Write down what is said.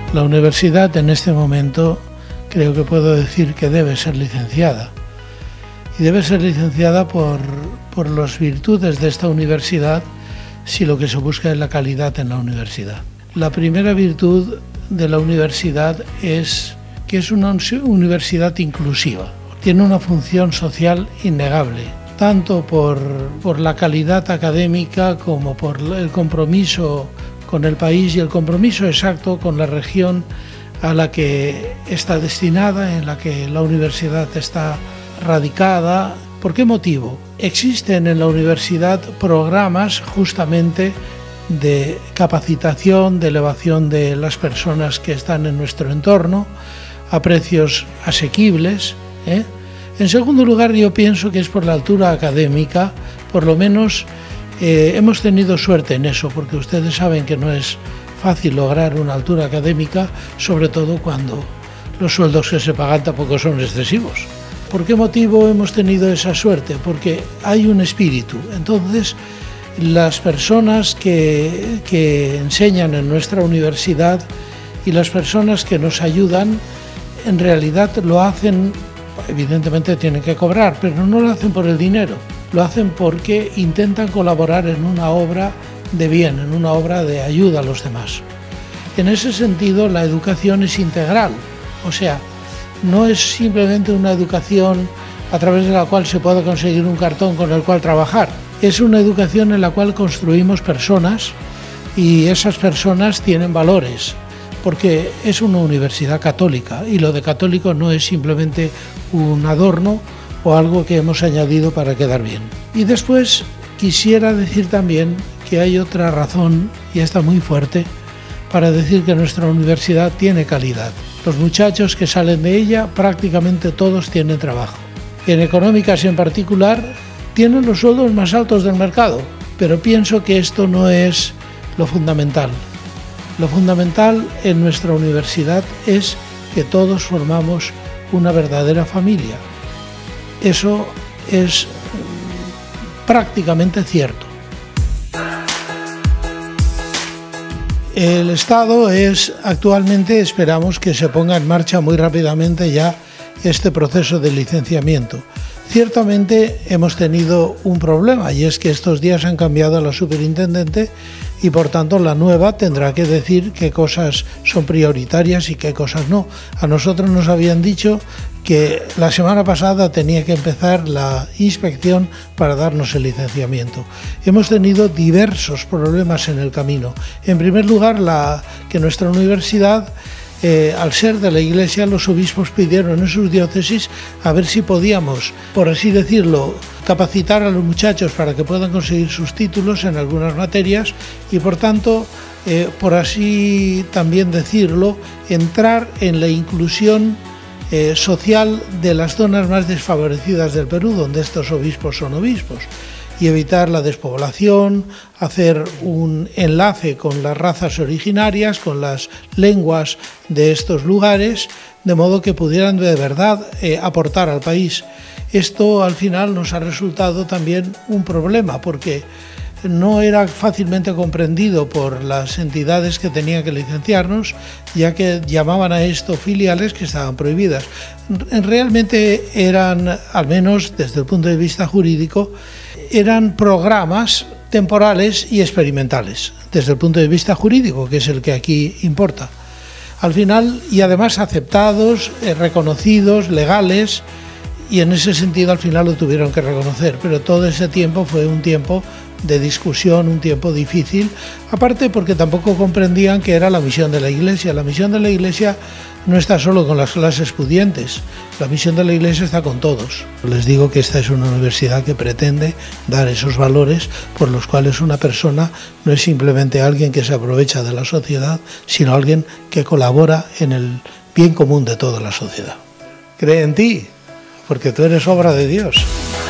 La universidad en este momento creo que puedo decir que debe ser licenciada. Y debe ser licenciada por las virtudes de esta universidad si lo que se busca es la calidad en la universidad. La primera virtud de la universidad es que es una universidad inclusiva. Tiene una función social innegable, tanto por la calidad académica como por el compromiso con el país y el compromiso exacto con la región a la que está destinada, en la que la universidad está radicada. ¿Por qué motivo? Existen en la universidad programas justamente de capacitación, de elevación de las personas que están en nuestro entorno a precios asequibles. En segundo lugar, yo pienso que es por la altura académica, por lo menos hemos tenido suerte en eso, porque ustedes saben que no es fácil lograr una altura académica, sobre todo cuando los sueldos que se pagan tampoco son excesivos. ¿Por qué motivo hemos tenido esa suerte? Porque hay un espíritu. Entonces, las personas que enseñan en nuestra universidad y las personas que nos ayudan, en realidad lo hacen, evidentemente tienen que cobrar, pero no lo hacen por el dinero, lo hacen porque intentan colaborar en una obra de bien, en una obra de ayuda a los demás. En ese sentido, la educación es integral, o sea, no es simplemente una educación a través de la cual se puede conseguir un cartón con el cual trabajar. Es una educación en la cual construimos personas y esas personas tienen valores, porque es una universidad católica y lo de católico no es simplemente un adorno o algo que hemos añadido para quedar bien. Y después quisiera decir también que hay otra razón, y esta muy fuerte, para decir que nuestra universidad tiene calidad. Los muchachos que salen de ella prácticamente todos tienen trabajo. En económicas en particular tienen los sueldos más altos del mercado, pero pienso que esto no es lo fundamental. Lo fundamental en nuestra universidad es que todos formamos una verdadera familia. Eso es prácticamente cierto. El Estado actualmente esperamos que se ponga en marcha muy rápidamente ya este proceso de licenciamiento. Ciertamente hemos tenido un problema y es que estos días han cambiado a la superintendente y por tanto la nueva tendrá que decir qué cosas son prioritarias y qué cosas no. A nosotros nos habían dicho que la semana pasada tenía que empezar la inspección para darnos el licenciamiento. Hemos tenido diversos problemas en el camino. En primer lugar, que nuestra universidad, al ser de la Iglesia, los obispos pidieron en sus diócesis a ver si podíamos, por así decirlo, capacitar a los muchachos para que puedan conseguir sus títulos en algunas materias y, por tanto, por así también decirlo, entrar en la inclusión social de las zonas más desfavorecidas del Perú, donde estos obispos son obispos, y evitar la despoblación, hacer un enlace con las razas originarias, con las lenguas de estos lugares, de modo que pudieran de verdad aportar al país. Esto al final nos ha resultado también un problema, porque no era fácilmente comprendido por las entidades que tenían que licenciarnos, ya que llamaban a esto filiales que estaban prohibidas. Realmente eran, al menos desde el punto de vista jurídico, eran programas temporales y experimentales, desde el punto de vista jurídico, que es el que aquí importa. Al final, y además aceptados, reconocidos, legales, y en ese sentido al final lo tuvieron que reconocer, pero todo ese tiempo fue un tiempo de discusión, un tiempo difícil, aparte porque tampoco comprendían que era la misión de la Iglesia. La misión de la Iglesia no está solo con las clases pudientes, la misión de la Iglesia está con todos. Les digo que esta es una universidad que pretende dar esos valores por los cuales una persona no es simplemente alguien que se aprovecha de la sociedad, sino alguien que colabora en el bien común de toda la sociedad. Cree en ti, porque tú eres obra de Dios.